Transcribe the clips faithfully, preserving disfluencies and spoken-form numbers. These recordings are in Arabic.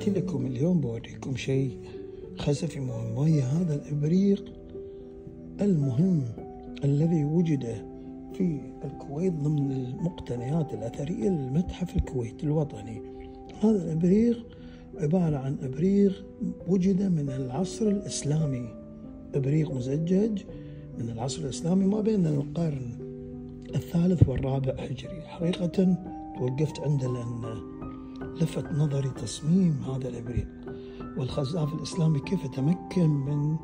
تحياتي لكم. اليوم بوريكم شيء خزفي مهم، وهي هذا الإبريق المهم الذي وجد في الكويت ضمن المقتنيات الأثرية للمتحف الكويتي الوطني. هذا الإبريق عبارة عن إبريق وجد من العصر الإسلامي، إبريق مزجج من العصر الإسلامي ما بين القرن الثالث والرابع هجري. حقيقة توقفت عنده لأن لفت نظري تصميم هذا الإبريق، والخزاف الإسلامي كيف تمكن من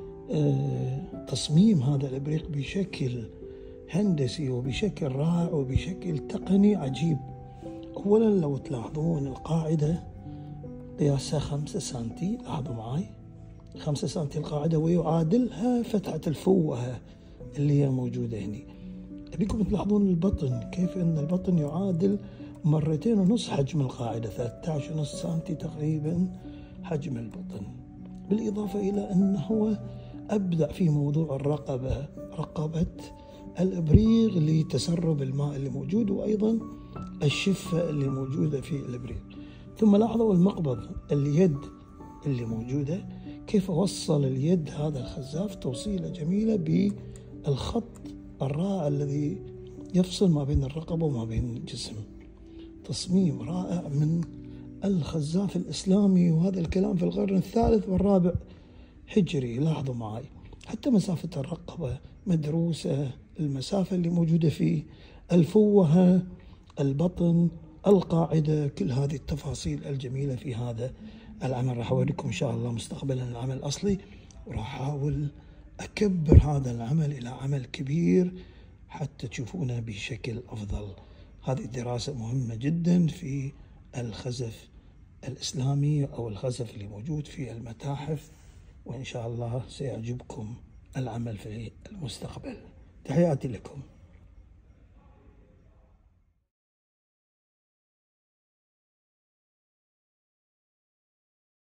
تصميم هذا الإبريق بشكل هندسي وبشكل رائع وبشكل تقني عجيب. أولا لو تلاحظون القاعدة قياسها خمسة سنتي، لاحظوا معي خمسة سنتي القاعدة، ويعادلها فتحة الفوهة اللي هي موجودة هنا. أبيكم تلاحظون البطن، كيف أن البطن يعادل مرتين ونص حجم القاعدة، ثلاثة عشر ونص سنتي تقريبا حجم البطن. بالإضافة إلى أنه أبدع في موضوع الرقبة، رقبة الإبريق لتسرب الماء اللي موجود، وأيضا الشفة اللي موجودة في الإبريق. ثم لاحظوا المقبض، اليد اللي موجودة، كيف وصل اليد هذا الخزاف توصيلة جميلة بالخط الرائع الذي يفصل ما بين الرقبة وما بين الجسم. تصميم رائع من الخزاف الإسلامي، وهذا الكلام في القرن الثالث والرابع هجري. لاحظوا معي حتى مسافة الرقبة مدروسة، المسافة اللي موجودة في الفوهة، البطن، القاعدة، كل هذه التفاصيل الجميلة في هذا العمل. راح أوريكم إن شاء الله مستقبلا العمل الأصلي، وراح أحاول أكبر هذا العمل إلى عمل كبير حتى تشوفونه بشكل أفضل. هذه دراسة مهمة جدا في الخزف الإسلامي أو الخزف اللي موجود في المتاحف، وإن شاء الله سيعجبكم العمل في المستقبل. تحياتي لكم.